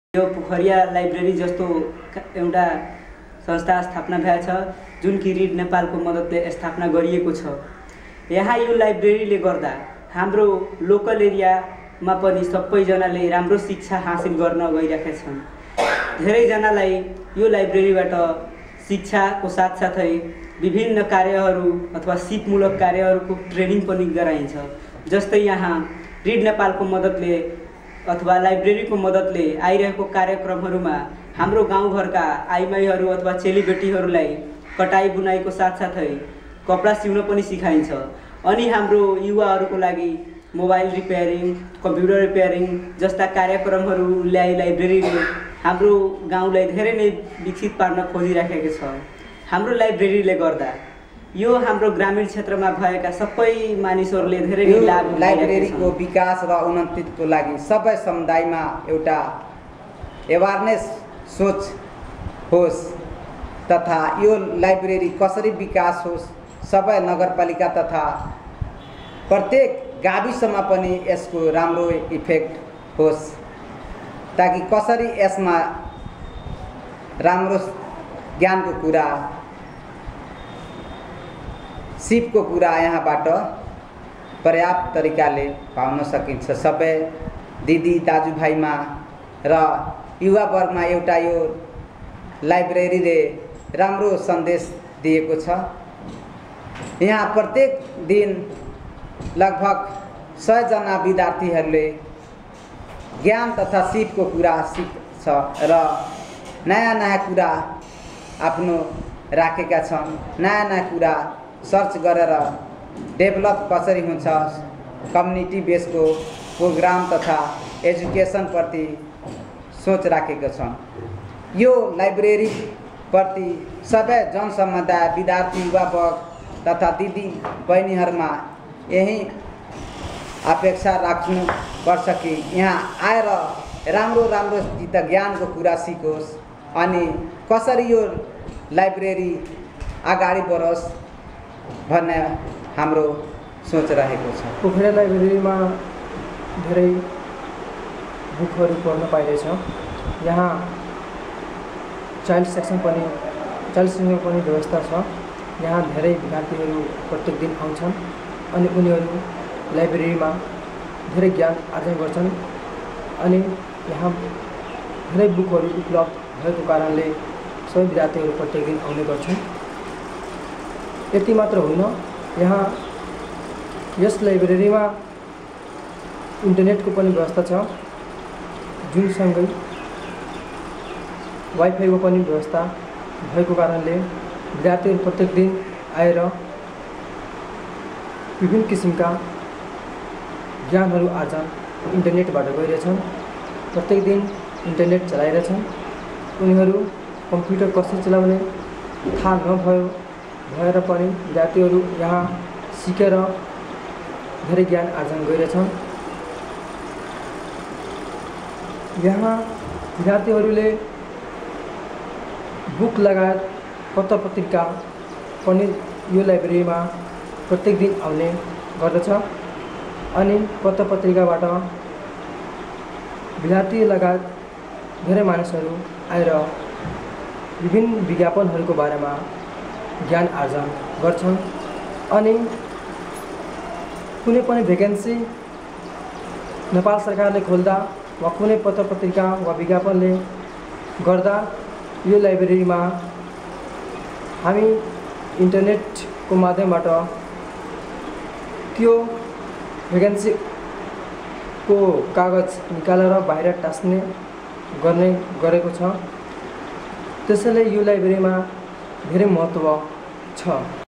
यो पोखरिया लाइब्रेरी जस्तो एउटा संस्था स्थापना भएको छ जुन कि रिड नेपालको मद्दतले स्थापना गरिएको छ। यहाँ यो लाइब्रेरीले गर्दा हाम्रो लोकल एरियामा पनि सबैजनाले राम्रो शिक्षा हासिल गर्न गइरहेका छन्। धेरैजनालाई यो लाइब्रेरीबाट शिक्षाको साथसाथै विभिन्न कार्यहरू अथवा सिपमूलक कार्यहरूको ट्रेनिङ पनि गराइन्छ। जस्तै यहाँ रिड नेपालको मद्दतले अथवा लाइब्रेरीको मद्दतले आइरहेको कार्यक्रमहरूमा हाम्रो गाउँघरका आइमाईहरू अथवा चेलीबेटीहरूलाई कटाई बुनाईको साथसाथै कपडा सिउन पनि सिकाइन्छ। अनि हाम्रो युवाहरूको लागि मोबाइल रिपेयरिङ, कम्प्युटर रिपेयरिङ जस्ता कार्यक्रमहरू ल्याई लाइब्रेरीले हाम्रो गाउँलाई धेरै नै विकसित पार्न खोजिराखेको छ। हाम्रो लाइब्रेरीले गर्दा यो हाम्रो ग्रामीण क्षेत्रमा भएका सबै मानिसहरूले धेरै नै लाभ लाइब्रेरीको विकास र उन्नतिको लागि सबै समुदायमा एउटा एवारनेस सोच होस् तथा यो लाइब्रेरी कसरी विकास होस्, सबै नगरपालिका तथा प्रत्येक गाविसमा पनि यसको राम्रो इफेक्ट होस्, ताकि कसरी यसमा राम्रो ज्ञानको कुरा, सिपको कुरा यहाँबाट पर्याप्त तरिकाले पाउन सकिन्छ। सबै दिदी दाजुभाइमा र युवा वर्गमा एउटा यो लाइब्रेरीले राम्रो सन्देश दिएको छ। यहाँ प्रत्येक दिन लगभग 100 जना विद्यार्थीहरूले ज्ञान तथा सिपको कुरा सिक्छ र नयाँ नयाँ कुरा आफ्नो राखेका छन्। नयाँ नयाँ कुरा सर्च गरेर डेभलप कसरी हुन्छ, कम्युनिटी बेसको प्रोग्राम तथा एजुकेसन प्रति सोच राखेका छन्। यो लाइब्रेरी प्रति सबै जनसमुदाय, विद्यार्थी, युवा वर्ग तथा दिदी बहिनीहरूमा यही अपेक्षा राख्नुपर्छ कि यहाँ आएर राम्रो राम्रो ज्ञानको कुरा सिकोस् अनि कसरी यो लाइब्रेरी अगाडि बढोस् भन्ने हाम्रो सोच रहेको छ। पोखरिया लाइब्रेरीमा धेरै बुकहरू पढ्न पाइरहेछ। यहाँ चाइल्ड सेक्सन पनि व्यवस्था छ। यहाँ धेरै विद्यार्थीहरू प्रत्येक दिन आउँछन् अनि उनीहरू लाइब्रेरीमा धेरै ज्ञान आर्जन गर्छन् अनि यहाँ धेरै बुकहरू उपलब्ध भएको कारणले सबै विद्यार्थीहरू प्रत्येक दिन आउने गर्छन्। यति मात्र होइन, यहाँ यस लाइब्रेरीमा इन्टरनेटको पनि व्यवस्था छ, जुनसँगै वाइफाईको पनि व्यवस्था भएको कारणले विद्यार्थीहरू प्रत्येक दिन आएर विभिन्न किसिमका ज्ञानहरू आर्जन इन्टरनेटबाट गरिरहेछन्। प्रत्येक दिन इन्टरनेट चलाइरहेछन्। उनीहरू कम्प्युटर कसरी चलाउने थाहा भएर पनि विद्यार्थीहरू यहाँ सिकेर धेरै ज्ञान आर्जन गरिरहेछन्। यहाँ विद्यार्थीहरूले बुक लगायत पत्र पत्रिका पनि यो लाइब्रेरीमा प्रत्येक दिन आउने गर्दछ अनि पत्र पत्रिकाबाट विद्यार्थी लगायत धेरै मानिसहरू आएर विभिन्न विज्ञापनहरूको बारेमा ज्ञान आर्जन गर्छन् अनि कुनै पनि भ्याकेन्सी नेपाल सरकारले खोल्दा वा कुनै पत्र पत्रिका वा विज्ञापनले गर्दा यो लाइब्रेरीमा हामी इन्टरनेटको माध्यमबाट त्यो भ्याकेन्सीको कागज निकालेर बाहिर टास्ने गरेको छ। त्यसैले यो लाइब्रेरीमा धेरै महत्त्व छ।